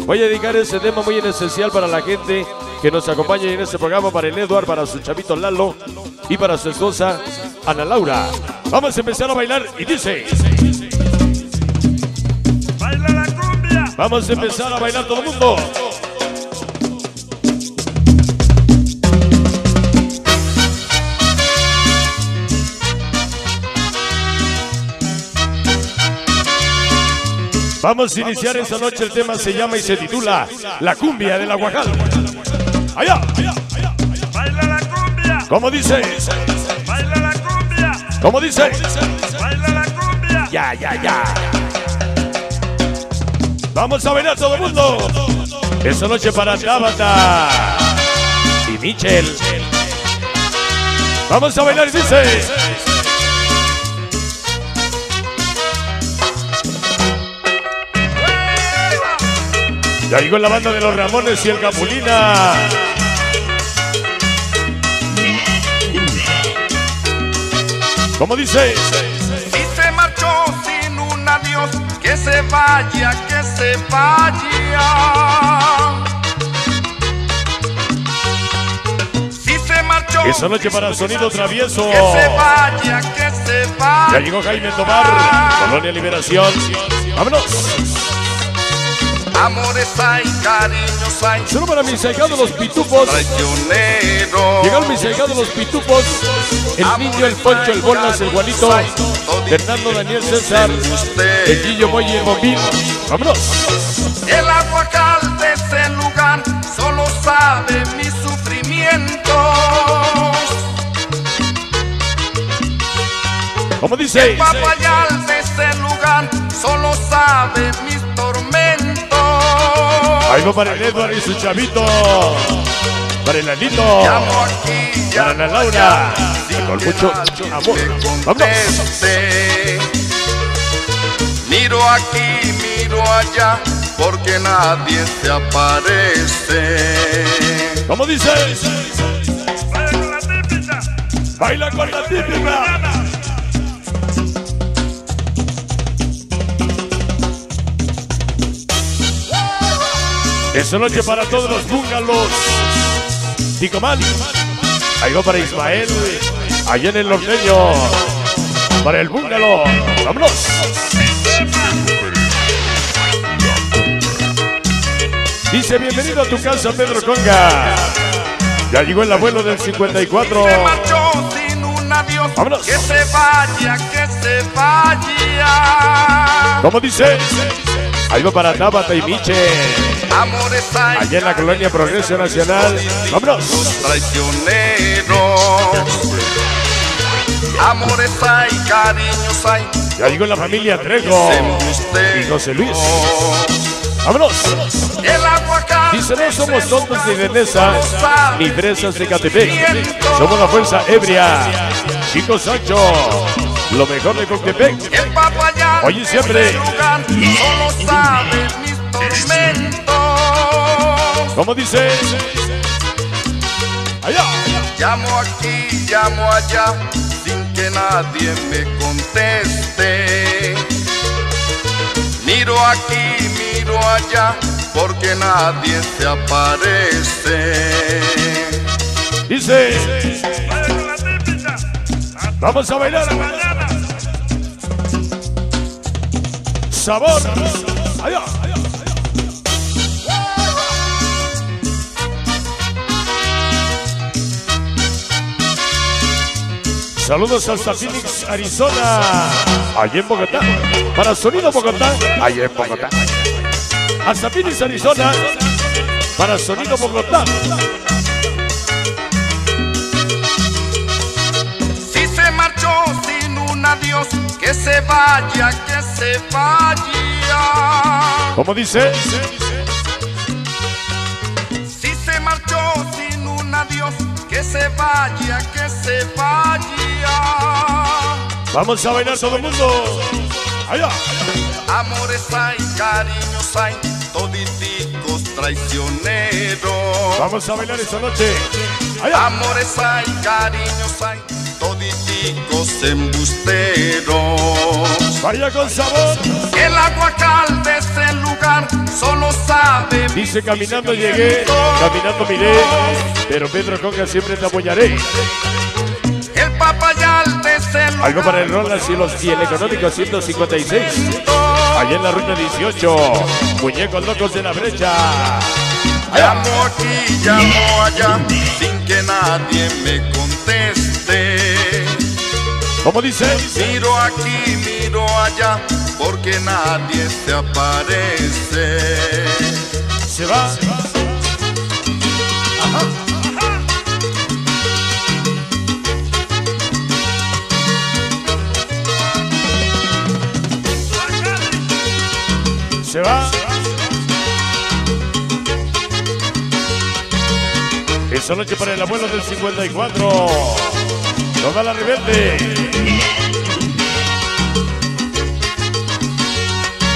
Voy a dedicar ese tema muy en especial para la gente que nos acompaña en este programa, para el Edward, para su chavito Lalo y para su esposa Ana Laura. Vamos a empezar a bailar y dice: ¡Baila la cumbia! vamos a empezar a bailar todo el mundo. Vamos a iniciar esta noche. El tema se llama y se titula La cumbia de la Guajal. ¡Allá! ¡Baila la cumbia! ¿Cómo dice? ¡Baila la cumbia! ¿Cómo dice? ¡Baila la cumbia! Ya. Vamos a bailar todo el mundo. Esta noche para Tabata y Michel. Vamos a bailar y dice: ya llegó la banda de los Ramones y el Capulina. ¿Cómo dice? Si se marchó sin un adiós, que se vaya, que se vaya. Si se marchó Esta noche para el Sonido Travieso. que se vaya, que se vaya. Ya llegó Jaime Tomar, Colonia Liberación. ¡Vámonos! Amores hay, cariños hay, Solo para mis ahijados los pitufos. traicioneros. Llegaron mis ahijados los pitufos. El niño, el Poncho, el Bolas, el Juanito, Fernando, Daniel, César, el Guillo, Moy y el Bombín. ¡Vámonos! El aguacal de ese lugar solo sabe mis sufrimientos. ¿Cómo dice? El papayal de ese lugar solo sabe mis tormentos. Ahí va para el Edward y su chavito. Para el Anito. Llamo aquí, Para Ana Laura. Con mucho amor. ¡Vámonos! Miro aquí, miro allá, porque nadie se aparece. ¿Cómo dice? Baila con la típica. Baila con la típica. Esta noche para todos los búngalos. Ticomán. Ahí va para Ismael. Allá en el norteño. Para el búngalo. ¡Vámonos! Dice: bienvenido a tu casa, Pedro Conga. Ya llegó el abuelo del 54. Se marchó sin un adiós. ¡Vámonos! Que se vaya, que se vaya. ¿Cómo dice? Ahí va para Tabata y Michel. Amores hay, Allá en la colonia Progreso Nacional. ¡Vámonos! traicioneros. Amores hay, cariños hay, Ya llegó la familia Trejo y José Luis. ¡Vámonos! el aguacal. Dice: no somos tontos ni de Nesa, ni fresas de Catepec. Somos la fuerza ebria. Chico Sancho, lo mejor de Coctepec. El papayal Oye, siempre. de ese lugar solo sabe mis tormentos. ¿Cómo dice? Allá. Llamo aquí, llamo allá, sin que nadie me conteste. Miro aquí, miro allá, porque nadie se aparece. Dice: vamos a bailar. Sabor. Allá. Saludos hasta Phoenix, Arizona. Allá en Bogotá. Para Sonido Bogotá. Allá en Bogotá. Hasta Phoenix, Arizona. Para Sonido Bogotá. Si se marchó sin un adiós, que se vaya, que se vaya. ¿Cómo dice? Si se marchó sin un adiós, que se vaya, que se vaya. Vamos a bailar todo el mundo. Allá. Amores hay, cariños hay, toditicos traicioneros. Vamos a bailar esta noche. Allá. Amores hay, cariños hay, toditicos embusteros. Vaya con sabor. El aguacal de ese lugar lugar solo sabe. Dice caminando llegué, caminando miré, pero Pedro Conga siempre te apoyaré. El papayal de ese lugar. Algo para el Rolas y el económico 156. Allá en la ruta 18, muñecos locos de la brecha. Llamo aquí, llamo allá, sin que nadie me conteste. ¿Cómo dice? Miro aquí, miro allá, porque nadie se aparece. Se va. Ajá. Se va. Esa noche para el abuelo del 54. Toda la rebelde.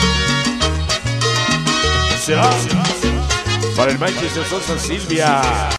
Se va. Para el Manchester Sosa Silvia.